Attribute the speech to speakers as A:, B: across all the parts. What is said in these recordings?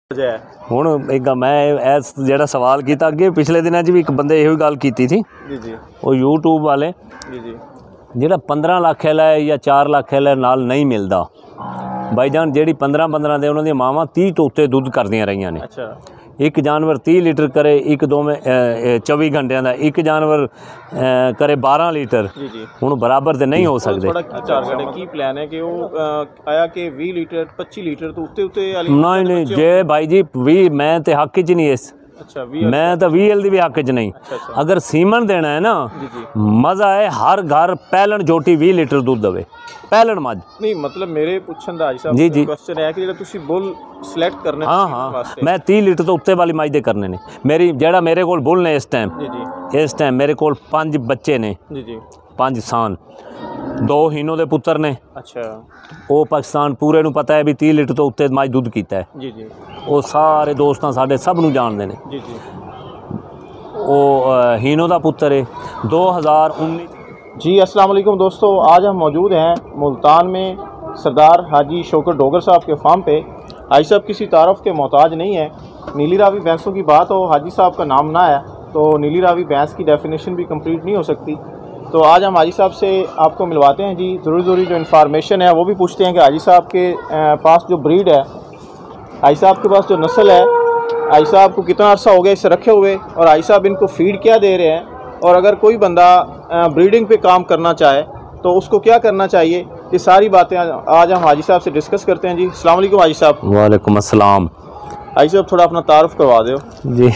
A: ਹੁਣ ਇੱਕ ਮੈਂ ਇਸ ਜਿਹੜਾ ਸਵਾਲ ਕੀਤਾ ਅੱਗੇ ਪਿਛਲੇ ਦਿਨਾਂ 'ਚ ਵੀ ਇੱਕ ਬੰਦੇ ਇਹੋ ਗੱਲ ਕੀਤੀ ਸੀ
B: ਜੀ
A: ਉਹ YouTube ਵਾਲੇ
B: ਜੀ
A: ਜਿਹੜਾ 15 ਲੱਖ ਹੈ ਜਾਂ 4 ਲੱਖ ਹੈ ਨਾਲ ਨਹੀਂ ਮਿਲਦਾ ਬਾਈਜਾਨ ਜਿਹੜੀ 15 ਦੇ ਉਹਨਾਂ ਦੀਆਂ ਮਾਵਾਂ 30 ਤੋਂ ਉੱਤੇ ਦੁੱਧ ਕਰਦੀਆਂ ਰਹੀਆਂ ਨੇ।
B: ਅੱਛਾ
A: एक जानवर 30 लीटर करे एक दो में 24 घंटे का एक जानवर करे 12 लीटर हूँ बराबर तो नहीं हो सकते।
B: की प्लान है कि वो आया कि 20 लीटर 25 लीटर तो उत्ते
A: नहीं जे भाई जी 20 मैं तो हक च नहीं इस
B: अच्छा
A: मैं तो 20 दी भी हक च नहीं। अगर सीमन देना है ना मज़ा है हर घर पैलन जोटी 20 लीटर दूध दे पैलन मझ
B: नहीं मतलब मेरे पूछन दा साहब
A: जी जी
B: क्वेश्चन है कि जेड़ा तुसी बुल सिलेक्ट करने
A: हाँ मैं 30 लीटर तो उत्ते वाली मझ दे करने ने मेरी जेड़ा मेरे कोल बुल ने इस टाइम मेरे कोल 5 बच्चे ने 5 सान 2 हीनो दे पुत्र ने। अच्छा वो पाकिस्तान पूरे नूं पता है भी 30 लीटर तो उत्ते मझ दुध कीता है जी वो सारे दोस्तां साडे सब नूं जानदे ने जी वो हीनो दा पुत्र है 2019
B: जी। अस्सलाम वालेकुम दोस्तों, आज हम मौजूद हैं मुल्तान में सरदार हाजी शौकत डोगर साहब के फार्म पे। हाजी साहब किसी तारफ़ के मोहताज नहीं है। नीली रावी भैंसों की बात हो हाजी साहब का नाम ना है तो नीली रावी भैंस की डेफिनेशन भी कंप्लीट नहीं हो सकती। तो आज हम हाजी साहब से आपको मिलवाते हैं जी, ज़रूरी जो इन्फॉर्मेशन है वो भी पूछते हैं कि हाजी साहब के पास जो ब्रीड है, हाजी साहब के पास जो नस्ल है, हाजी साहब को कितना अर्सा हो गया इसे रखे हुए और हाजी साहब इनको फीड क्या दे रहे हैं, और अगर कोई बंदा ब्रीडिंग पे काम करना चाहे तो उसको क्या करना चाहिए, ये सारी बातें आज हम हाजी साहब से डिस्कस करते हैं जी। अस्सलाम वालेकुम हाजी साहब।
A: वालेकुम अस्सलाम।
B: हाजी साहब थोड़ा अपना तारुफ करवा दो
A: जी।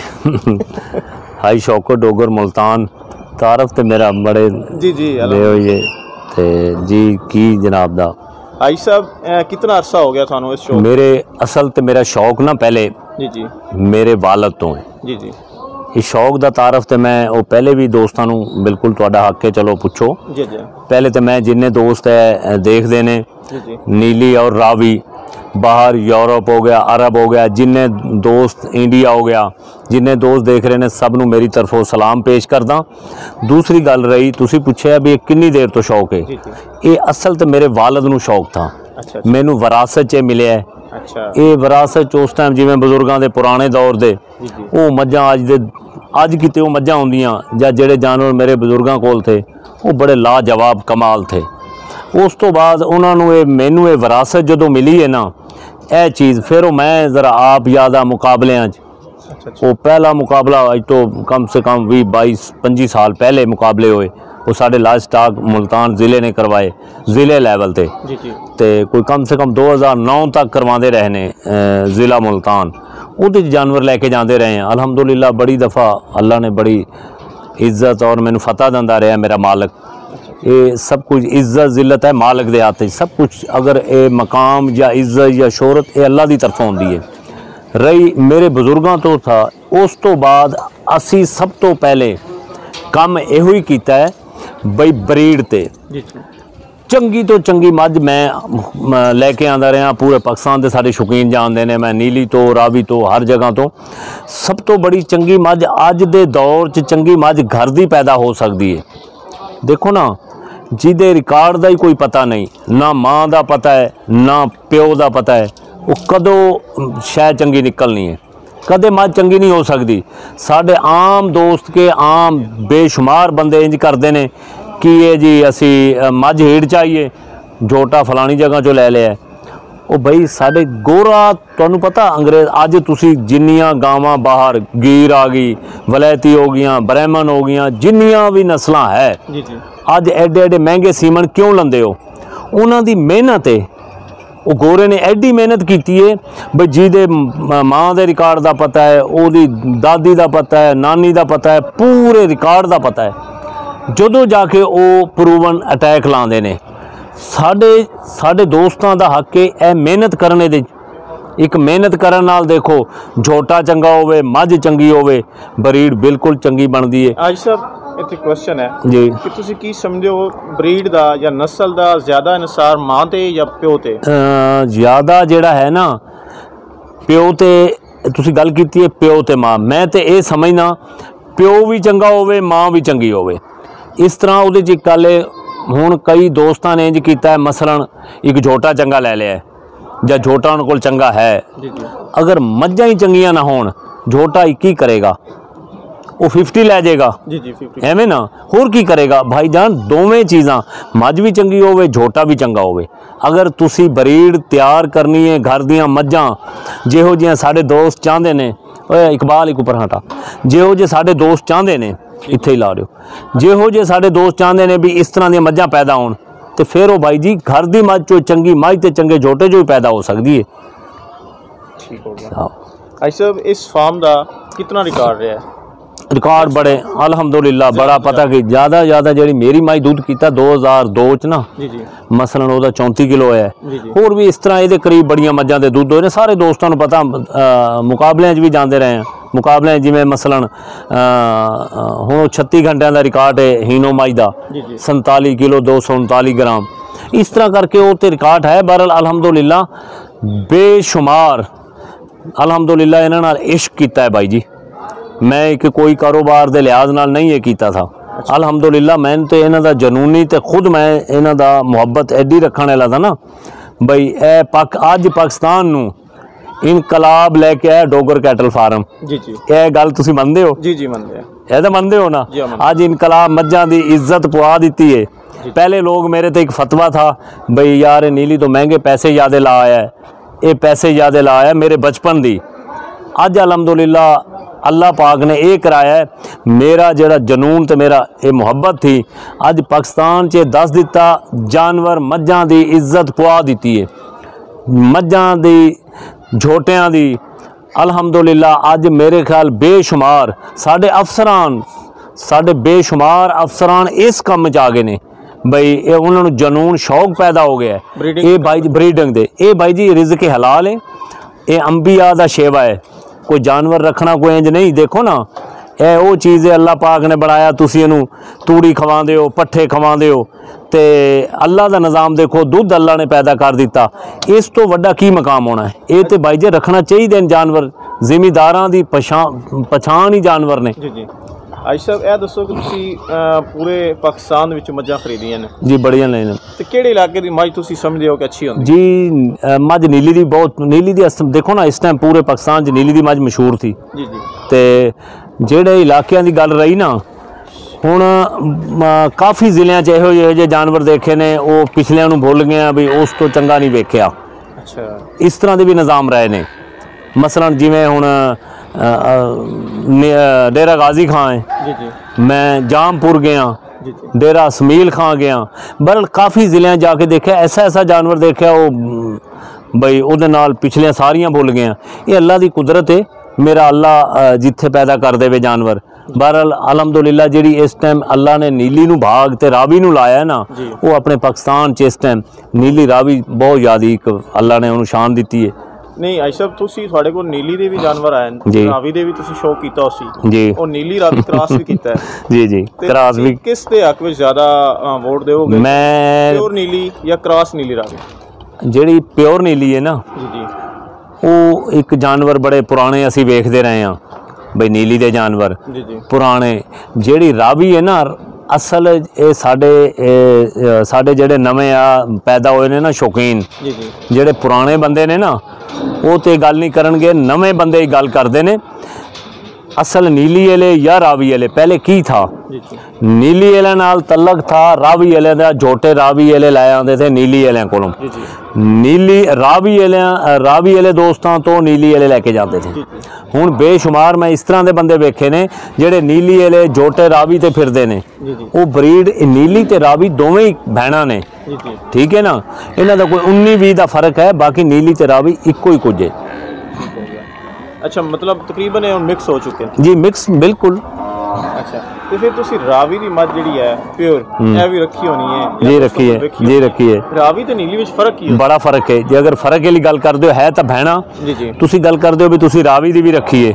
A: हाजी शौकत डोगर मुल्तान तारुफ तो मेरा बड़े
B: जी
A: ये ते जी की जनाब दा।
B: हाजी साहब कितना अरसा हो गया थानू इस शौक?
A: मेरे असल तो मेरा शौक ना पहले
B: जी
A: मेरे वालद तो है जी इस शौक का तारफ तो मैं वो पहले भी दोस्तों बिल्कुल तुहाडा हक है चलो पूछो
B: जी
A: पहले तो मैं जिन्ने दोस्त है देखते ने नीली और रावी बाहर यूरोप हो गया अरब हो गया जिन्ने दोस्त इंडिया हो गया जिन्ने दोस्त देख रहे हैं सब नू मेरी तरफों सलाम पेश करदा। दूसरी गल रही तुसी पूछया भी कितनी देर तो शौक है ये असल तो मेरे वालद नू शौक था। अच्छा मैनू विरासत च मिले है। अच्छा ये विरासत उस टाइम जिवें बजुर्गों के पुराने दौर दे वो मझां अज किते वो मझां होंदियां जां जेड़े जानवर मेरे बजुर्गों कोल थे वो बड़े लाजवाब कमाल थे। उस तो बाद उन्होंने मैनू ये विरासत जो मिली है ना यह चीज़ फिर मैं ज़रा आप याद आ मुकाबले वो पहला मुकाबला अज तो कम से कम 20-22-25 साल पहले मुकाबले होए वो साढ़े लास्ट स्टाक मुल्तान ज़िले ने करवाए ज़िले लैवल ते कोई कम से कम 2009 तक करवाते रहे ने ज़िला मुल्तान वो जानवर लैके जाते रहे हैं। अल्हम्दुलिल्लाह बड़ी दफ़ा अल्लाह ने बड़ी इज़्ज़त और मैनू फतह दिंदा रहा मेरा मालिक। ये सब कुछ इज़्ज़त ज़िल्लत है मालिक दे हाथ सब कुछ अगर ये मकाम या इज़्ज़त या शोहरत ये अल्लाह की तरफों होंदी है। रही मेरे बजुर्गों तो था उस तो बाद असी सब तो पहले काम यो ही किया है बई ब्रीड ते चंगी तो चंगी मझ मैं लैके आंदा रहा पूरे पाकिस्तान के सारे शौकीन जानते हैं मैं नीली तो रावी तो हर जगह तो सब तो बड़ी चंगी मझ अज दे दौर च चंगी मझ घर दी पैदा हो सकती है। देखो ना जिदे रिकॉर्ड का ही कोई पता नहीं ना माँ का पता है ना प्यो का पता है वो कदों शायद चंगी निकलनी है कदे मझ चंगी नहीं हो सकती। साढ़े आम दोस्त के आम बेशुमार बंदे इंज करते हैं कि ये जी असी मझ हीड़ चाहिए झोटा फलानी जगह चो ले लिया वो बई साढ़े गोरा तुहानू पता अंग्रेज अज तुसी जिन्नियां गावां बाहर गीर आ गई वलैती हो गई ब्राह्मण हो गई जिन्नियां भी नस्लां है अज एडे एडे महंगे सीमन क्यों लंदे हो उन्हां दी मेहनत है वो गोरे ने एडी मेहनत की है बई जिहदे माँ के रिकॉर्ड का पता है ओदी दादी का पता है नानी का पता है पूरे रिकॉर्ड का पता है जदों जाके वो प्रूवन अटैक लाते हैं। साढ़े दोस्तों का हक है यह मेहनत करने दे एक मेहनत करन नाल देखो झोटा चंगा होवे मझ चंगी होवे ब्रीड बिल्कुल चंगी बनती है।
B: आज साहब इत्थे क्वेश्चन है जी कि तुसी की समझो ब्रीड दा या नस्ल दा ज़्यादा इनसार माँ ते या प्यो ते?
A: ज़्यादा जिहड़ा है ना प्यो ते तुसी गल कीती है प्यो ते माँ मैं तो ये समझना प्यो भी चंगा होवे माँ भी चंगी होवे इस तरह उहदे च गल हुण कई दोस्तां ने इंज कीता है मसलन एक झोटा चंगा ले लिया ਜਾਂ ਝੋਟਾ ਉਹਨਾਂ ਕੋਲ ਚੰਗਾ ਹੈ।
B: ਜੀ ਜੀ
A: ਅਗਰ ਮੱਝਾਂ ਹੀ ਚੰਗੀਆਂ ਨਾ ਹੋਣ, ਝੋਟਾ 21 ਕਰੇਗਾ, ਉਹ 50 ਲੈ ਜਾਏਗਾ।
B: ਜੀ ਜੀ 50
A: ਐਵੇਂ ਨਾ, ਹੋਰ ਕੀ ਕਰੇਗਾ ਭਾਈਜਾਨ। ਦੋਵੇਂ ਚੀਜ਼ਾਂ, ਮੱਝ ਵੀ ਚੰਗੀ ਹੋਵੇ, ਝੋਟਾ ਵੀ ਚੰਗਾ ਹੋਵੇ। ਅਗਰ ਤੁਸੀਂ ਬਰੀਡ ਤਿਆਰ ਕਰਨੀ ਹੈ ਘਰ ਦੀਆਂ ਮੱਝਾਂ, ਜਿਹੋ ਜਿਹੀਆਂ ਸਾਡੇ ਦੋਸਤ ਚਾਹੁੰਦੇ ਨੇ, ਓਏ ਇਕਬਾਲ ਇੱਕ ਉੱਪਰ ਹਟਾ, ਜਿਹੋ ਜਿਹੇ ਸਾਡੇ ਦੋਸਤ ਚਾਹੁੰਦੇ ਨੇ, ਇੱਥੇ ਹੀ ਲਾ ਦਿਓ, ਜਿਹੋ ਜਿਹੇ ਸਾਡੇ ਦੋਸਤ ਚਾਹੁੰਦੇ ਨੇ ਵੀ ਇਸ ਤਰ੍ਹਾਂ ਦੀਆਂ ਮੱਝਾਂ ਪੈਦਾ ਹੋਣ, ਤੇ ਫਿਰ ਉਹ ਬਾਈ ਜੀ ਘਰ ਦੀ ਮੱਝ ਚੋਂ ਚੰਗੀ ਮੱਝ ਤੇ ਚੰਗੇ ਝੋਟੇ ਚੋਂ ਹੀ ਪੈਦਾ ਹੋ ਸਕਦੀ ਹੈ।
B: ठीक हो गया। भाई साहब इस फार्म का कितना रिकॉर्ड रहा है?
A: रिकॉर्ड बड़े अलहमदुलिल्लाह बड़ा, पता कि ज़्यादा जी मेरी माई दुध किया 2002 च ना,
B: जी जी
A: मसलन वो 34 किलो है।
B: जी जी
A: होर भी इस तरह ये करीब बड़िया मझां दे दुध होए ने। सारे दोस्तों को पता, मुकाबले भी जाते रहे हैं, मुकाबले जिमें मसलन हुण 36 घंटिया का रिकॉर्ड है हीनो माई का, 47 किलो 239 ग्राम, इस तरह करके वो तो रिकॉर्ड है। बहरहाल अलहमदुलिल्लाह बेशुमार अलहमदुलिल्लाह इन्हां नाल इश्क कीता है भाई जी। मैं एक कोई कारोबार के लिहाज नाल नहीं ये कीता था। अलहमदुलिल्लाह मैंने तो इन्हां दा जनूनी ते खुद मैं इन्हां दा मुहब्बत एडी रखने वाला था ना बई। अज पाकिस्तान नूं इनकलाब लैके आया डोगर कैटल फार्म।
B: जी जी
A: यह गल तुसीं मनदे हो?
B: जी जी मनदे हैं।
A: यह तो मनदे हो ना। अज इनकलाब मझां दी इज्जत पवा दी है। पहले लोग मेरे तो एक फतवा था बई यार नीली तो महंगे पैसे ज़्यादा ला आया है, ये पैसे ज़्यादा ला आया मेरे बचपन दी। अज अलहमदुलिल्लाह अल्लाह पाक ने यह कराया है, मेरा जड़ा जनून तो मेरा ये मुहब्बत थी, अज पाकिस्तान च दस दिता जानवर मझां दी इज्जत पवा दी है, मझां दी झोटियां दी। अलहमदुलिल्लाह अज मेरे ख्याल बेशुमार साढ़े अफसरान, साढ़े बेशुमार अफसरान इस काम च आ गए ने बई ये उन्होंने जनून शौक पैदा हो गया है। ये भाई जी ब्रीडिंग दे, ये भाई जी रिज़्क़ हलाल है, ये अंबिया दा शेवा है। कोई जानवर रखना कोई इंज नहीं। देखो ना ये वो चीज़ है अल्लाह पाक ने बनाया, तुसी इनू तूड़ी खवांदे हो, पट्ठे खवांदे हो, ते अल्लाह दा निज़ाम देखो, दुध अल्लाह ने पैदा कर दिता, इस तो वड्डा की मकाम होना है। ये तो भाई जी रखना चाहिए जानवर, जिमीदारां दी पछाण ही जानवर ने।
B: जी जी आज साहब यह दसो कि तुसी पूरे पाकिस्तान विच मझां खरीदियां ने
A: जी, बड़िया ने।
B: ते किहड़े इलाके दी मझ तुसी समझदे हो कि अच्छी होंदी?
A: जी मझ नीली दी बहुत, नीली दी देखो ना इस टाइम पूरे पाकिस्तान च नीली दी मझ मशहूर थी।
B: जी जी
A: ते जेड़े इलाकियां दी गल रही ना, हुण काफ़ी ज़िलियां च इहो ਜਿਹੇ जानवर देखे ने, वो पिछलियां नूं भुल गए भी उस तो चंगा नहीं वेख्या।
B: अच्छा
A: इस तरह के भी निज़ाम रहे ने। मसलन जिमें हुण डेरा गाजी खां है,
B: जी जी
A: मैं जामपुर गया,
B: जी जी
A: डेरा इसमील खां गया, बहरहाल काफ़ी ज़िले जाके देखा, ऐसा जानवर देखा वो बई उहदे नाल पिछलियां सारियां भुल गया। ये अल्लाह की कुदरत है, मेरा अल्लाह जिथे पैदा कर देवे जानवर। बहरहाल अलहमदुलिल्लाह जी इस टाइम अल्लाह ने नीली नूं भाग ते रावी नूं लाया है ना, वो अपने पाकिस्तान च इस टाइम नीली रावी बहुत ज़्यादा एक अल्लाह ने उन्होंने शान दी है।
B: नहीं आज साहब तुसी तुहाडे कोल नीली दे भी जानवर आए
A: जी,
B: रावी दे भी तुसी शौक कीता उसी
A: जी,
B: और नीली रावी क्रॉस भी कीता है।
A: जी जी क्रॉस भी।
B: किस दे हक विच ज़्यादा वोट देओगे,
A: मैं
B: प्योर नीली या क्रॉस नीली रावी?
A: ਜਿਹੜੀ प्योर नीली है ना,
B: जी जी
A: वो एक जानवर बड़े पुराने असी वेखते रहे हैं बई नीली दे जानवर
B: जी जी
A: पुराने। ਜਿਹੜੀ रावी है ना असल ये साढ़े जेडे नवे आ पैदा होए ने ना शौकीन,
B: जी जी
A: जेडे पुराने बंदे ने ना वो तो गल नहीं करनगे, नवे बंदे ही गल करते ने। असल नीली वाले या रावी वाले पहले की था?
B: जी जी
A: नीली वाले नाल तलक था रावी वाले दा, झोटे रावी वाले लाए आते थे नीली वाले कोलों।
B: जी जी
A: नीली रावी वाले दोस्तों तो नीली वाले लैके जाते थे। हुण बेशुमार मैं इस तरह के बंदे वेखे ने जेडे नीली वाले झोटे रावी ते फिरदे ने।
B: जी जी
A: वो ब्रीड नीली ते रावी दोवें ही भैणां ने,
B: जी जी
A: ठीक है ना। इन्हां दा कोई 19-20 का फर्क है, बाकी नीली ते रावी इक्को ही कुछ है।
B: अच्छा मतलब तकरीबन ये मिक्स हो चुके हैं
A: जी, मिक्स बिल्कुल।
B: अच्छा तो फिर तुसी रावी दी मझ जिहड़ी है प्योर ए भी रखी होनी है?
A: जी रखी है, जी रखी है।
B: रावी ते नीली विच फर्क की है?
A: बड़ा फर्क है। जे अगर फर्क वाली गल करदे हो है तो भैणा,
B: जी जी
A: तुसी गल करदे हो भी तुसी रावी दी भी रखी है।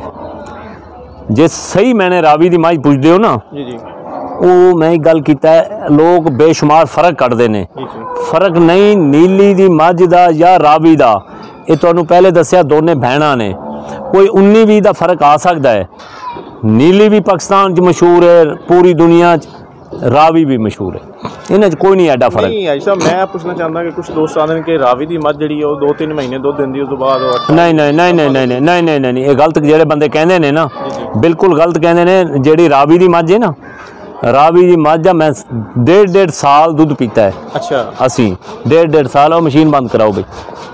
A: जे सही मैंने रावी दी मझ पुछदे हो ना,
B: जी जी
A: वो मैं एक गल कीता है, लोग बेशुमार फर्क कढ़दे ने।
B: जी जी
A: फर्क नहीं नीली दी मझ दा या रावी दा, ये तुहानू पहले दस्सिया दोने भैणा ने। कोई 19-20 का फर्क आ सकता है। नीली भी पाकिस्तान च मशहूर है, पूरी दुनिया च रावी भी मशहूर है, इन्हें कोई नहीं एडा फर्क।
B: नहीं भाई साहब, मैं पूछना चाहता कि कुछ दोस्त आते हैं कि रावी की मझ जी 2-3 महीने दुध देंदी, उस तो बाद
A: नहीं नहीं नहीं नहीं नहीं नहीं नहीं नहीं नहीं, ये गलत जेडे बंदे कहते हैं ना, बिल्कुल गलत कहते हैं। जी रावी की मझ है ना, रावी की मझ आ, मैं 1.5 साल दूध पीता है।
B: अच्छा,
A: असी 1.5 साल, और मशीन बंद कराओ भाई,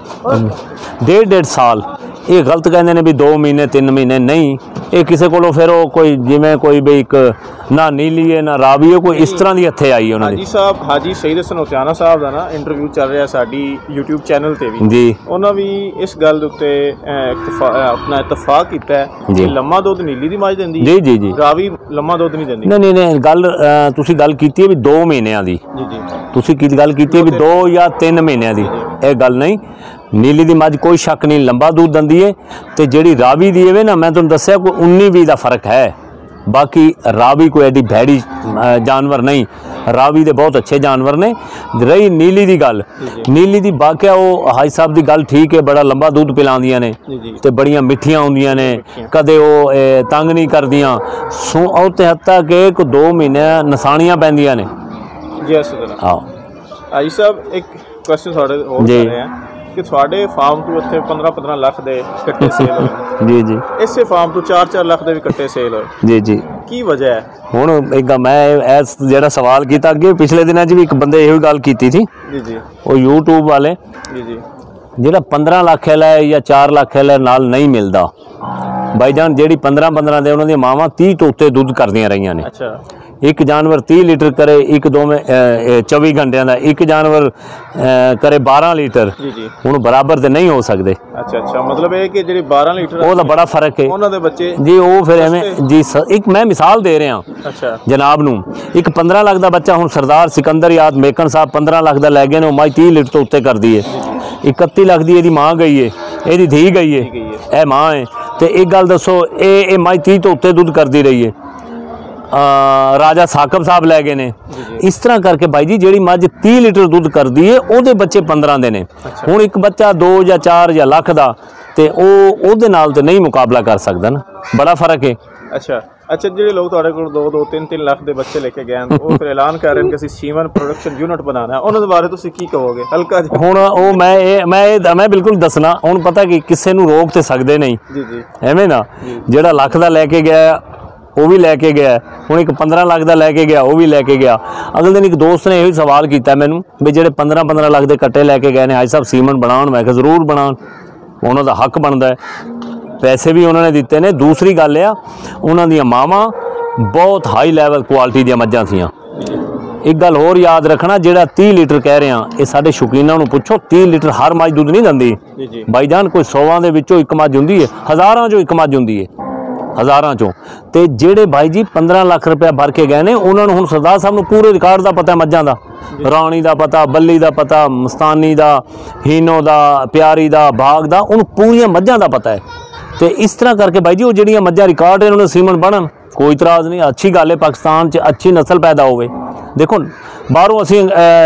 A: 1.5 साल। ये गलत कहते हैं भी 2 महीने 3 महीने, नहीं, ये किसी को फिर कोई जिमें कोई भी एक ना नीली है ना रावी है, कोई इस तरह की हथे आई है।
B: हाजी साहब, हाजी सईद हसन उचाना साहब का ना इंटरव्यू चल रहा साडी यूट्यूब चैनल ते भी
A: जी,
B: उन्होंने भी इस गल दे उत्ते अपना इतफाक किया है कि लम्मा दुध नीली दी मझ देंदी,
A: जी जी जी,
B: रावी लम्मा दुध नहीं देंदी।
A: नहीं नहीं नहीं, गल तुसी गल कीती है भी 2 महीनों की,
B: जी जी,
A: तुसी की गल कीती है भी 2 या 3 महीनों की, यह गल नहीं। नीली दी मझ कोई शक नहीं लंबा दूध दंदी है, तो जी रावी दी है ना, मैं तुहानू दस्सिया कोई 19-20 का फर्क है। बाकी रावी कोई एडी भैड़ी जानवर नहीं, रावी दे बहुत अच्छे जानवर ने। रही नीली दी गल, नीली दी बाकिया वो हाई साहब दी गल ठीक है, बड़ा लंबा दूध पिलांदियां ने ते बड़ियां मिठियां होंदियां ने, कदे वो तंग नहीं करदियां, सो ते हत्ता के 2 महीने नसानियां पैंदियां ने।
B: हाँ हाजी साहब, एक क्वेश्चन थोड़े और कर रहे हैं कि थोड़े फार्म तो उत्थे 15-15 लाख दे कट्टे सेल होए, जी जी, इसे फार्म तो 4-4 लाख दे भी कट्टे सेल होए, जी जी, की वजह है? हुण
A: एक मैं जेड़ा सवाल किया अगे पिछले दिनों भी एक बंदे यही गल की थी, जी जी, वो यूट्यूब वाले, जी जी, जेड़ा 15 लाख वाला है या 4 लाख वाला नाल नहीं मिलता भाईजान, जेड़ी 15-15 दे उन्होंने मावां 30 तो उत्ते दुध करदियां रही ने। अच्छा, एक जानवर 30 लीटर करे, एक 2 में 24 घंटिया का, एक जानवर करे 12 लीटर, हुण बराबर तो नहीं हो सकते। अच्छा
B: अच्छा, मतलब है कि जी 12 लीटर
A: वो बड़ा फर्क है उन्होंने बच्चे जी, वो फिर एवं जी एक मैं मिसाल दे रहा। अच्छा, जनाब नूं एक 15 लाख का बच्चा, हुण सरदार सिकंदर याद मेकन साहब 15 लाख का लै गए ने, मझ 30 लीटर तो उत्ते कर दी है। 31 लाख की यदी माँ गई है, यदी धी गई है, यह माँ है, तो एक गल दसो ये मझ 30 तो उत्ते दुध करती रही है। राजा साकब साहब लै गए ने। इस तरह करके भाई जी जी मझ 30 लीटर दुध करती है, वो बच्चे 15 दे ने। हुण एक बच्चा 2 या 4 या लाख का, तो वो नाल तो नहीं मुकाबला कर सकता ना, बड़ा फर्क है।
B: अच्छा अच्छा, जो लोग तुहाडे कोल 2-2, 3-3 लाख के बच्चे लेके गए हैं, वो फिर ऐलान कर रहे हैं कि असीं सीमन प्रोडक्शन यूनिट बनाना है, उन्होंने बारे तुसीं की कहोगे? हल्का
A: हुण वो मैं बिल्कुल दसना, हुण पता कि किसी नूं रोक तो सकते नहीं, जी जी, एवें ना जिहड़ा लाख का लैके गया वो भी लैके गया, हुण एक 15 लाख का लैके गया वो भी लैके गया। अगले दिन एक दोस्त ने यही सवाल किया मैनू भी जो 15-15 लाख के कट्टे लैके गए हैं हाजी साहब सीमन बनाउण, मैं कहा जरूर बनाउण, उन्होंने हक बनता है, पैसे भी उन्होंने दिते ने। दूसरी गल आ उन्हों दी मावां बहुत हाई लैवल क्वालिटी दी मझां सीआं। एक गल होर याद रखना, जिहड़ा 30 लीटर कह रहे हैं, ये साडे शौकीनां नूं पुछो, 30 लीटर हर मझ दुध नहीं दिंदी भाईजान, कोई 100 दे विचों एक मझ हुंदी है, हज़ारां चों एक मझ हुंदी है, हज़ारां चों। ते जेड़े भाई जी 15 लाख रुपया भर के गए ने, उन्होंने हुण सरदार साहब नूं पूरे रिकॉर्ड का पता है, मझां दा, राणी का पता, बल्ली का पता, मस्तानी का, हीनो का, प्यारी का, भाग का, उन पूरियां मझां का पता है। तो इस तरह करके भाई जी वो जिहड़ियां मझां रिकॉर्ड है उन्होंने सीमन बनन, कोई इतराज़ नहीं, अच्छी गल है, पाकिस्तान च अच्छी नस्ल पैदा होवे। देखो बाहरों असीं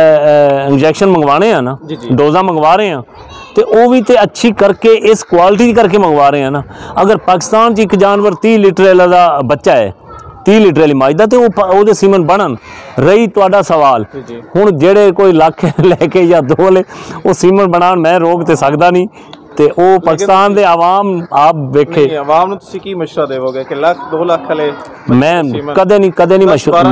A: इंजैक्शन मंगवाने हैं ना, डोजा मंगवा रहे हैं, तो वो भी तो अच्छी करके इस क्वालिटी करके मंगवा रहे हैं ना। अगर पाकिस्तान च एक जानवर 30 लीटर का बच्चा है, 30 लीटर वाली मझ दा, तो वो सीमन बनन। रही तुहाडा सवाल, हुण जेड़े कोई लाख लैके या 2 वाले वो सीमन बनाउण, मैं रोक तो सकदा नहीं, तो वो पाकिस्तान दे आवाम आप वेखे
B: आवाम नूं तुसीं की मशवरा देवोगे कि लाख 2 लाख वाले?
A: मैं कदे नहीं मशवरा,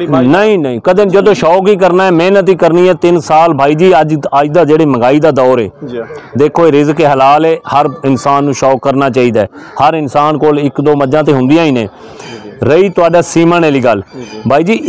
A: नहीं कदे, जो शौक ही करना है, मेहनत ही करनी है 3 साल भाई जी। अज दा जिहड़ी महंगाई दा दौर है, देखो ये रिज़्क हलाल है, हर इंसान नूं शौक करना चाहिए, हर इंसान कोल 1-2 मझां तो हुंदियां ही ने। रही तुहाडा सीमन वाली गल भाई जी,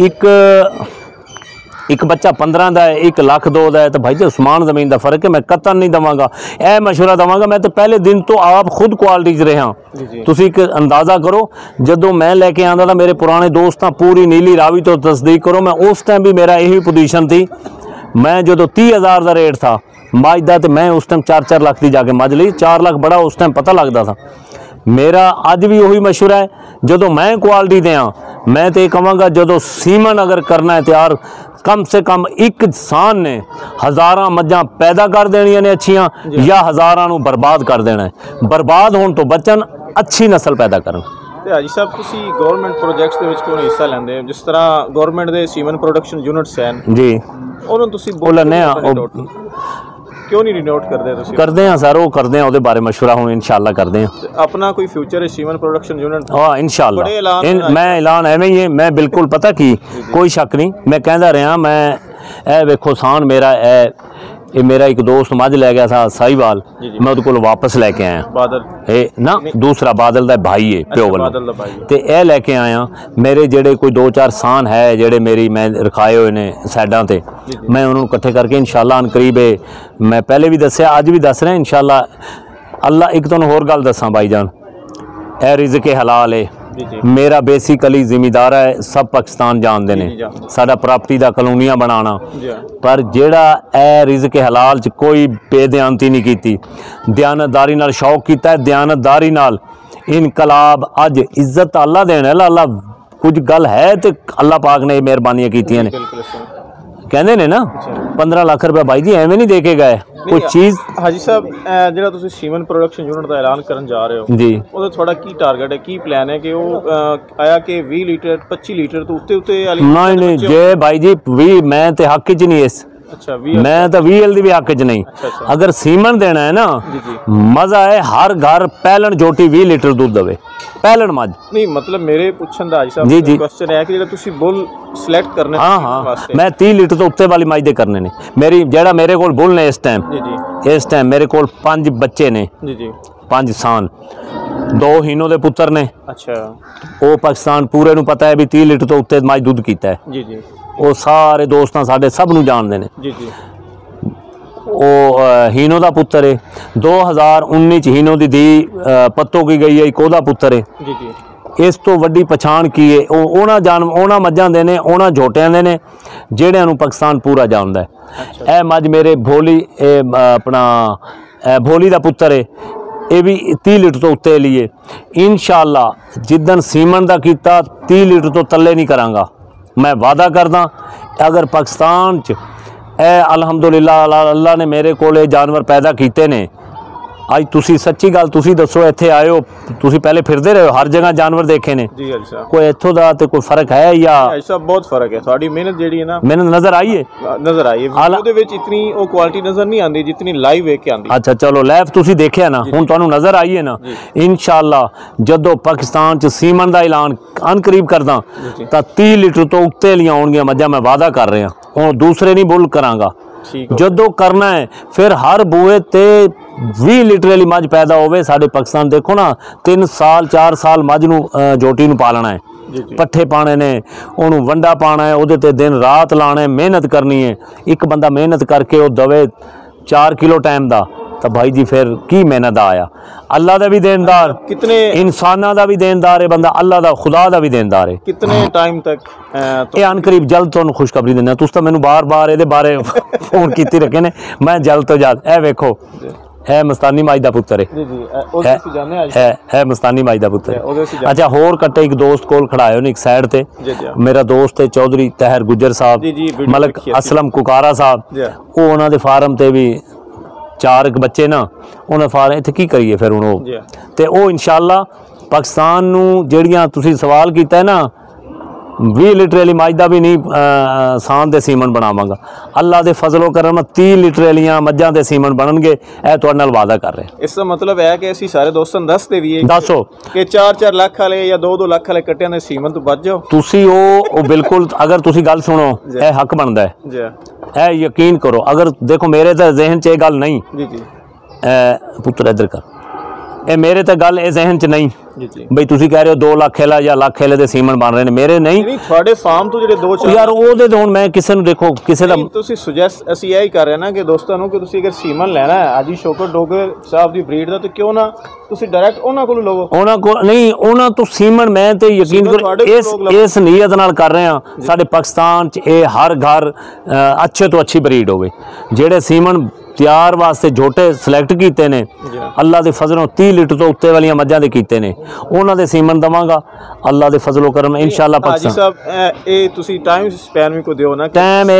A: एक बच्चा 15 का है, 1 लाख 2 का है, तो भाई जी आसमान जमीन का फर्क है। मैं कतन नहीं देवांगा, यह मशवरा देवांगा, मैं तो पहले दिन तो आप खुद क्वालिटी च रहा। तुसीं एक अंदाज़ा करो, जदों मैं लैके आंदा था, मेरे पुराने दोस्त पूरी नीली रावी तो तस्दीक करो, मैं उस टाइम भी मेरा यही पोजीशन थी। मैं जो 30,000 का रेट था मझ का, तो मैं उस टाइम 4-4 लाख की जाके मझ ली। 4 लाख बड़ा उस टाइम पता लगता था। मेरा अज भी वही मशवरा है, जदों मैं क्वालिटी दें, मैं तो यह कहूँगा जदों सीमन अगर करना है तैयार, कम से कम एक इंसान ने हज़ारां मझां पैदा कर देनियां ने अच्छियां, या हज़ारां नूं बर्बाद कर देना है। बर्बाद होने तो बचन, अच्छी नस्ल पैदा करन।
B: ਤੇ ਹਾਜੀ ਸਾਹਿਬ ਤੁਸੀਂ ਗਵਰਨਮੈਂਟ ਪ੍ਰੋਜੈਕਟਸ ਦੇ ਵਿੱਚ ਕਿਉਂ ਨਹੀਂ ਹਿੱਸਾ ਲੈਂਦੇ ਹੋ? ਜਿਸ ਤਰ੍ਹਾਂ ਗਵਰਨਮੈਂਟ ਦੇ ਸੀਮਨ ਪ੍ਰੋਡਕਸ਼ਨ ਯੂਨਿਟਸ ਹਨ
A: ਜੀ,
B: ਉਹਨਾਂ ਤੁਸੀਂ
A: ਉਹ ਲੈਂਦੇ ਆ,
B: ਕਿਉਂ ਨਹੀਂ ਰਿਨੋਟ ਕਰਦੇ ਤੁਸੀਂ?
A: ਕਰਦੇ ਆ ਸਰ, ਉਹ ਕਰਦੇ ਆ, ਉਹਦੇ ਬਾਰੇ ਮਸ਼ਵਰਾ ਹੁਣ ਇਨਸ਼ਾਅੱਲਾ ਕਰਦੇ ਆ।
B: ਆਪਣਾ ਕੋਈ ਫਿਊਚਰ ਹੈ ਸੀਮਨ ਪ੍ਰੋਡਕਸ਼ਨ ਯੂਨਿਟ?
A: ਹਾਂ ਇਨਸ਼ਾਅੱਲਾ, ਮੈਂ ਐਲਾਨ ਐਵੇਂ ਹੀ ਹੈ, ਮੈਂ ਬਿਲਕੁਲ ਪਤਾ ਕੀ ਕੋਈ ਸ਼ੱਕ ਨਹੀਂ, ਮੈਂ ਕਹਿੰਦਾ ਰਿਹਾ, ਮੈਂ ਇਹ ਵੇਖੋ ਸਾਨ ਮੇਰਾ ਇਹ मेरा एक दोस्त मझ लै गया था साहिवाल, मैं ਉਹਦੇ ਕੋਲ वापस लैके आया
B: बादल,
A: ਇਹ ਨਾ दूसरा बादल ਦਾ भाई है प्यो वाला, ਤੇ ਇਹ ਲੈ ਕੇ ਆਇਆ ਮੇਰੇ ਜਿਹੜੇ ਕੋਈ 2-4 ਸਾਨ ਹੈ ਜਿਹੜੇ ਮੇਰੀ ਮੈਂ ਰਖਾਏ ਹੋਏ ਨੇ ਸਾਈਡਾਂ ਤੇ, ਮੈਂ ਉਹਨਾਂ ਨੂੰ ਇਕੱਠੇ ਕਰਕੇ ਇਨਸ਼ਾਅੱਲਾ ਅਨ ਕਰੀਬ ਮੈਂ ਪਹਿਲੇ ਵੀ ਦੱਸਿਆ ਅੱਜ ਵੀ ਦੱਸ ਰਿਹਾ ਇਨਸ਼ਾਅੱਲਾ। ਅੱਲਾ ਇੱਕ ਤੁਹਾਨੂੰ ਹੋਰ ਗੱਲ ਦੱਸਾਂ ਭਾਈ ਜਾਨ, ਇਹ ਰਿਜ਼ਕ ਹਲਾਲ ਹੈ, मेरा बेसिकली जिमीदार है, सब पाकिस्तान जानते हैं साडा प्रॉपर्टी का कलोनियां बनाना, पर जेड़ा ए रिज़्क हलाल च कोई बेदयानती नहीं की, दयानतदारी नाल शौक किया, दयानतदारी नाल इनकलाब। अज इज्जत अल्लाह देना, अल्लाह कुछ गल है तो अल्लाह पाक ने मेहरबानियां कीतियां ने, कहते ने ना 15 लाख रुपया भाई जी एवं नहीं दे के गए कोई चीज़।
B: हाजी साहब ਜਿਹੜਾ ਤੁਸੀਂ ਸੀਮਨ ਪ੍ਰੋਡਕਸ਼ਨ ਯੂਨਿਟ ਦਾ ਐਲਾਨ ਕਰਨ ਜਾ ਰਹੇ ਹੋ
A: ਜੀ,
B: ਉਹਦਾ ਤੁਹਾਡਾ ਕੀ ਟਾਰਗੇਟ ਹੈ, ਕੀ ਪਲਾਨ ਹੈ ਕਿ ਉਹ ਆਇਆ ਕਿ 20 ਲੀਟਰ 25 ਲੀਟਰ ਤੋਂ ਉੱਤੇ ਵਾਲੀ?
A: नहीं जे भाई जी 20 मैं तो हक च नहीं इस,
B: अच्छा 20
A: मैं तो 20 दी भी हक च नहीं। अगर सीमन देना है ना, मजा है हर घर पैलन जोटी 20 लीटर दूध दवे, पैलन मज
B: नहीं। मतलब मेरे पुछन दा हाजी साहब क्वेश्चन है कि जेड़ा तुसी बुल सिलेक्ट करने
A: हाँ मैं 30 लीटर तो उत्ते वाली मज दे करने ने। मेरी जेड़ा मेरे कोल बुल ने इस टाइम मेरे कोल 5 बच्चे ने, 5 सान, 2 हीनो दे पुत्र ने। अच्छा, वो पाकिस्तान पूरे नू पता है भी 30 लीटर तो उत्ते मज दूध कीता है जी जी, वो सारे दोस्तां साडे सब नू जानदे ने जी जी। वो हीनो का पुत्र है, 2019 हीनो की धी पत्तों की गई है, एक ओदा पुत्र है जी जी। इस तो वड्डी पछाण की है, उन्होंने मझां दे ने, उन्होंने झोटियां दे ने जिहड़ियां नू पाकिस्तान पूरा जानदा है। अच्छा। ए मझ मेरे भोली अपना भोली का पुत्र है, ये भी 30 लीटर तो उत्ते लिए इंशाअल्ला जिदन सीमन का किया 30 लीटर तो तले नहीं करांगा, मैं वादा करदा। अगर पाकिस्तान च अल्हम्दुलिल्लाह अल्लाह ने मेरे कोले जानवर पैदा किए ने, अज तुसी सच्ची गल तुसी दसो, इत्थे आए हो तुसी पहले फिरदे रहे हो, हर जगह जानवर देखे ने जी, अच्छा कोई इत्थों दा ते कोई फर्क है या? ऐसा बहुत फर्क है, थोड़ी मेहनत जेड़ी है ना, मेहनत नजर आई है, नजर आई है ਉਹਦੇ ਵਿੱਚ इतनी वो क्वालिटी नजर नहीं आती जितनी लाइव वेख के आती। अच्छा चलो लाइव तुसी देखिया ना, हुण तुहानू नजर आई है ना। इंशाअल्लाह जदों पाकिस्तान च सीमन दा ऐलान अनकरीब करदा तां 30 लीटर तो उत्ते लिया आउणगीਆਂ मझां, मैं वादा कर रहा हूँ, दूसरे नहीं बुल करांगा। जदों करना है फिर हर बूहे ते 20 लीटर वाली मझ पैदा होवे साडे पाकिस्तान। देखो ना 3 साल 4 साल मझ नू जोटी नू पालना है, पट्ठे पाने ने, उन्होंने वंडा पाना है, उहदे ते दिन रात लाना है, मेहनत करनी है। एक बंदा मेहनत करके वो दवे 4 किलो टाइम दा, तो भाई जी फिर की मेहनत आया। अल्लाह का भी देनदार, कितने इंसाना का भी देनदार है बंदा, अल्लाह का खुदा का भी देनदार है। कितने टाइम तक ये अनकरीब जल्द तुहानू खुशखबरी देना। तुस तो मैनू बार बार ये बारे फोन कीते रखे ने, मैं जल्द तो जल्द। ए वेखो है मस्तानी माई दा पुत्र है मस्तानी माई दा पुत्र। अच्छा होर कट्टे एक दोस्त कोल खड़ाए ने एक साइड ते, मेरा दोस्त है चौधरी तहर गुजर साहब, मलक असलम कुकारा साहब, वो उन्होंने फार्म ते भी 4 बच्चे ना, उन्हें फार्म इत्थे की करिए फिर हुण ते वो इंशाअल्लाह पाकिस्तान नू जिहड़ियां तुसीं सवाल कीता है ना 20 लीटर वाली मझ का भी नहीं सान दे सीमन बनावांगा। अल्लाह के फजलो करम 30 लीटर वालियां मझां दे सीमन बननगे, ए तुहाडे नाल वादा कर रहे हैं। इसका मतलब है कि असीं सारे दोस्तां दसदे भी है दसो कि 4-4 लाख वाले या 2-2 लाख वाले कट्टियां दे सीमन तो बच जाओ तुसीं। ओ बिल्कुल अगर तुसीं गल सुनो ए हक बनदा है जी, ए यकीन करो। अगर देखो मेरे तो जहन च ये गल नहीं जी जी, पुत्र इधर कर, ये मेरे तो गल ये जहन च नहीं बई तुसी कह रहे हो 2 लाख खेला या लाख खेले दे सीमन बन रहे ने, मेरे नहीं। थोड़े फार्म तो जेडे 2-4 यार ओदे तो हुण मैं किसे नूं देखो किसे दा तुसी सुजैस्ट असीं यही कर रहे ना कि दोस्तां नूं कि तुसी अगर सीमन लेना है हाजी शौकत डोगर साहब दी ब्रीड दा, तो क्यों ना तुसी डायरेक्ट उन्हां कोलों लवो। उन्हां को नहीं, उन्हां तो सीमन मैं ते यकीन करो इस नीयत नाल कर रहे हां साडे पाकिस्तान च ये हर घर अच्छे तो अच्छी ब्रीड होवे, जेडे सीमन ਤਿਆਰ ਵਾਸਤੇ ਝੋਟੇ ਸਿਲੈਕਟ ਕੀਤੇ ਨੇ ਅੱਲਾ ਦੇ ਫਜ਼ਲੋਂ 30 ਲੀਟਰ ਤੋਂ ਉੱਤੇ ਵਾਲੀਆਂ ਮੱਝਾਂ ਦੇ ਕੀਤੇ ਨੇ ਉਹਨਾਂ ਦੇ ਸੀਮਨ ਦਵਾਂਗਾ ਅੱਲਾ ਦੇ ਫਜ਼ਲੋਂ ਕਰਮ ਇਨਸ਼ਾਅੱਲਾ
B: ਹਾਜੀ ਸਾਹਿਬ ਇਹ ਤੁਸੀਂ ਟਾਈਮ ਸਪੈਨ ਵੀ ਕੋ ਦਿਓ ਨਾ
A: ਟਾਈਮ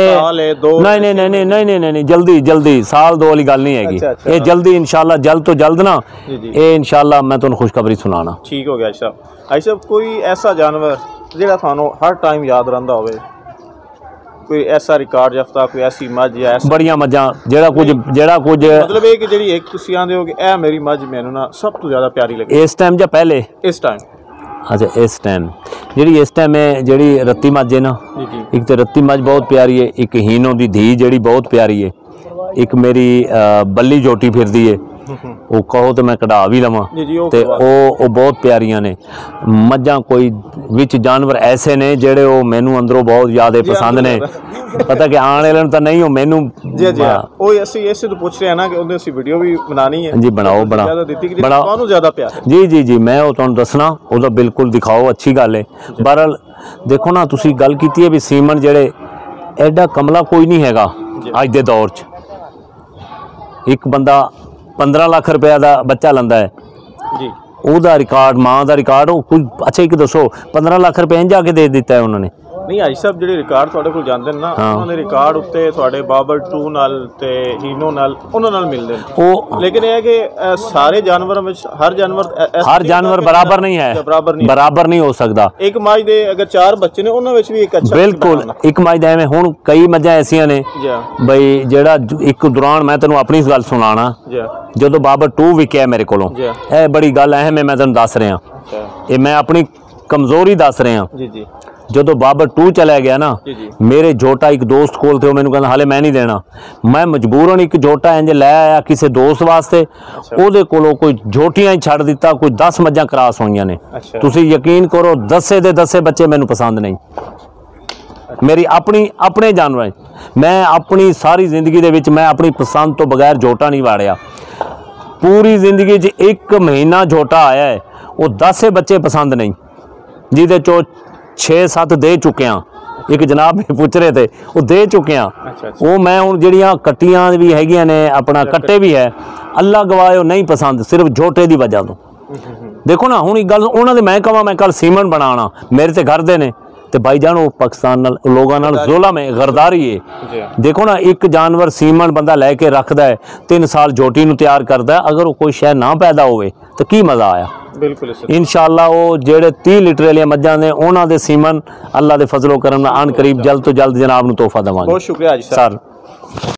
A: ਨਹੀਂ ਜਲਦੀ ਸਾਲ 2 वाली गल नहीं हैगी ये जल्दी इंशाल्लाह जल्द तो जल्द ना ये इंशाल्लाह मैं तुहानू खुशखबरी सुनाना
B: ठीक हो गया हाजी साहब कोई ऐसा जानवर जिहड़ा थानू हर टाइम याद रहिंदा होवे कोई ऐसा रिकॉर्ड याफ्ता कोई ऐसी मझ या
A: बड़ियां मझां जेड़ा कुछ
B: मतलब ये कि जेड़ी एक तुसी आंदे हो कि ए मेरी मझ मैनू ना सब तो ज्यादा प्यारी लगी
A: इस टाइम या पहले
B: इस टाइम
A: अच्छा इस टाइम ਜਿਹੜੀ ਇਸ ਟਾਈਮ ਹੈ ਜਿਹੜੀ ਰੱਤੀ ਮੱਝ ਹੈ ਨਾ ਇੱਕ ਤੇ ਰੱਤੀ ਮੱਝ ਬਹੁਤ ਪਿਆਰੀ ਹੈ ਇੱਕ ਹੀਨੋ ਦੀ ਧੀ ਜਿਹੜੀ ਬਹੁਤ ਪਿਆਰੀ ਹੈ ਇੱਕ ਮੇਰੀ ਬੱਲੀ ਜੋਟੀ ਫਿਰਦੀ ਹੈ ਉਹ ਕਹੋ ਤੇ ਮੈਂ ਕਢਾ ਵੀ ਲਵਾਂ ਤੇ ਉਹ ਬਹੁਤ ਪਿਆਰੀਆਂ ਨੇ ਮੱਝਾਂ ਕੋਈ ਵਿੱਚ ਜਾਨਵਰ ਐਸੇ ਨੇ ਜਿਹੜੇ ਉਹ ਮੈਨੂੰ ਅੰਦਰੋਂ ਬਹੁਤ ਜ਼ਿਆਦਾ ਪਸੰਦ ਨੇ ਪਤਾ ਕਿ ਆਉਣ ਵਾਲਿਆਂ ਨੂੰ ਤਾਂ ਨਹੀਂ ਉਹ ਮੈਨੂੰ
B: ਉਹ ਅਸੀਂ ਇਸੇ ਤੋਂ ਪੁੱਛ ਰਹੇ ਨਾ ਕਿ ਉਹਦੇ ਅਸੀਂ ਵੀਡੀਓ ਵੀ ਬਣਾਣੀ ਹੈ
A: ਜੀ ਬਣਾਓ
B: ਤੁਹਾਨੂੰ ਜ਼ਿਆਦਾ ਪਿਆਰ
A: ਜੀ ਮੈਂ ਉਹ ਤੁਹਾਨੂੰ ਦੱਸਣਾ ਉਹਦਾ ਬਿਲਕੁਲ ਦਿਖਾਓ ਅੱਛੀ ਗੱਲ ਹੈ ਬਹਰਹਾਲ ਦੇਖੋ ਨਾ ਤੁਸੀਂ ਗੱਲ ਕੀਤੀ ਹੈ ਵੀ ਸੀਮਨ ਜਿਹੜੇ ਐਡਾ ਕਮਲਾ ਕੋਈ ਨਹੀਂ ਹੈਗਾ ਅੱਜ ਦੇ ਦੌਰ 'ਚ ਇੱਕ ਬੰਦਾ 15 ਲੱਖ ਰੁਪਏ ਦਾ ਬੱਚਾ ਲੈਂਦਾ ਹੈ ਜੀ ਉਹਦਾ ਰਿਕਾਰਡ ਮਾਂ ਦਾ ਰਿਕਾਰਡ ਉਹ ਕੋਈ ਅੱਛਾ ਇੱਕ ਦੱਸੋ 15 ਲੱਖ ਰੁਪਏ ਜਾ ਕੇ ਦੇ ਦਿੱਤਾ ਹੈ ਉਹਨਾਂ ਨੇ
B: नहीं हाजी साहब ਜਿਹੜੇ ਰਿਕਾਰਡ ਤੁਹਾਡੇ ਕੋਲ ਜਾਂਦੇ ਨੇ ਨਾ ਉਹਨਾਂ ਦੇ ਰਿਕਾਰਡ ਉੱਤੇ ਤੁਹਾਡੇ ਬਾਬਰ 2 ਨਾਲ ਤੇ ਹੀਨੋ ਨਾਲ ਉਹਨਾਂ ਨਾਲ ਮਿਲਦੇ ਨੇ ਉਹ ਲੇਕਿਨ ਇਹ ਹੈ ਕਿ ਸਾਰੇ ਜਾਨਵਰਾਂ ਵਿੱਚ ਹਰ ਜਾਨਵਰ ਬਰਾਬਰ ਨਹੀਂ ਹੈ ਬਰਾਬਰ ਨਹੀਂ ਹੋ ਸਕਦਾ ਇੱਕ ਮੱਝ ਦੇ ਅਗਰ 4 ਬੱਚੇ ਨੇ ਉਹਨਾਂ ਵਿੱਚ ਵੀ ਇੱਕ ਅੱਛਾ ਬਿਲਕੁਲ ਇੱਕ ਮੱਝ ਦਾ ਐਵੇਂ ਹੁਣ ਕਈ ਮੱਝਾਂ ਐਸੀਆਂ ਨੇ ਬਈ ਜਿਹੜਾ ਇੱਕ ਦੌਰਾਨ ਮੈਂ ਤੈਨੂੰ ਆਪਣੀ ਗੱਲ ਸੁਣਾਣਾ ਜਦੋਂ ਬਾਬਰ 2 ਵਿਕਿਆ ਮੇਰੇ ਕੋਲੋਂ ਇਹ ਬੜੀ ਗੱਲ ਅਹਿਮ ਹੈ ਮੈਂ ਤੈਨੂੰ ਦੱਸ ਰਿਹਾ ਇਹ ਮੈਂ ਆਪਣੀ ਕਮਜ਼ੋਰੀ ਦੱਸ ਰਿਹਾ ਜੀ ਜਦੋਂ ਬਾਬਰ 2 ਚਲਾ ਗਿਆ ਨਾ ਮੇਰੇ ਝੋਟਾ ਇੱਕ ਦੋਸਤ ਕੋਲ ਤੇ ਉਹ ਮੈਨੂੰ ਕਹਿੰਦਾ ਹਾਲੇ ਮੈਂ ਨਹੀਂ ਦੇਣਾ ਮੈਂ ਮਜਬੂਰਨ ਇੱਕ ਝੋਟਾ ਇੰਜ ਲੈ ਆਇਆ ਕਿਸੇ ਦੋਸਤ ਵਾਸਤੇ ਉਹਦੇ ਕੋਲੋਂ ਕੋਈ ਝੋਟੀਆਂ ਹੀ ਛੱਡ ਦਿੱਤਾ ਕੋਈ 10 ਮੱਝਾਂ ਕਰਾਸ ਹੋਈਆਂ ਨੇ ਤੁਸੀਂ ਯਕੀਨ ਕਰੋ 10 ਦੇ 10 ਬੱਚੇ ਮੈਨੂੰ ਪਸੰਦ ਨਹੀਂ ਮੇਰੀ ਆਪਣੇ ਜਾਨਵਰ ਮੈਂ ਆਪਣੀ ਸਾਰੀ ਜ਼ਿੰਦਗੀ ਦੇ ਵਿੱਚ ਮੈਂ ਆਪਣੀ ਪਸੰਦ ਤੋਂ ਬਗੈਰ ਝੋਟਾ ਨਹੀਂ ਵਾੜਿਆ ਪੂਰੀ ਜ਼ਿੰਦਗੀ 'ਚ 1 ਮਹੀਨਾ ਝੋਟਾ ਆਇਆ ਹੈ ਉਹ 10 ਬੱਚੇ ਪਸੰਦ ਨਹੀਂ ਜਿਹਦੇ ਚੋਂ 6-7 ਦੇ ਚੁੱਕਿਆ ਇੱਕ ਜਨਾਬ ਨੇ ਪੁੱਛ ਰਹੇ थे ਉਹ ਦੇ ਚੁੱਕਿਆ ਉਹ ਮੈਂ ਹੁਣ ਜਿਹੜੀਆਂ ਕੱਟੀਆਂ ਵੀ ਹੈਗੀਆਂ ਨੇ ਆਪਣਾ ਕੱਟੇ ਵੀ ਹੈ ਅੱਲਾ ਗਵਾਏ ਉਹ ਨਹੀਂ ਪਸੰਦ ਸਿਰਫ ਝੋਟੇ ਦੀ ਵਜ੍ਹਾ ਤੋਂ ਦੇਖੋ ਨਾ ਹੁਣ ਇੱਕ ਗੱਲ ਉਹਨਾਂ ਦੇ ਮੈਂ ਕਹਾਂ ਮੈਂ ਕੱਲ ਸੀਮਨ ਬਣਾਉਣਾ ਮੇਰੇ ਤੇ ਘਰ ਦੇ ਨੇ ਤੇ ਭਾਈਜਾਨ ਉਹ ਪਾਕਿਸਤਾਨ ਨਾਲ ਲੋਕਾਂ ਨਾਲ ਜ਼ੁਲਮ ਹੈ ਗਰਦਾਰੀ ਹੈ ਦੇਖੋ ਨਾ ਇੱਕ ਜਾਨਵਰ ਸੀਮਨ ਬੰਦਾ ਲੈ ਕੇ ਰੱਖਦਾ ਹੈ 3 ਸਾਲ ਝੋਟੀ ਨੂੰ ਤਿਆਰ ਕਰਦਾ ਹੈ ਅਗਰ ਉਹ ਕੋਈ ਸ਼ੈ ਨਾ ਪੈਦਾ ਹੋਵੇ ਤਾਂ ਕੀ ਮਜ਼ਾ ਆਇਆ ਬਿਲਕੁਲ इंशाअल्लाह वो जेड़े 30 लीटर वाली मझां ने उन्हां दे सीमन अल्लाह दे फजलो करम नाल आन करीब जल्द तो जल्द जनाब नूं तोहफा देवांगे बहुत शुक्रिया जी सर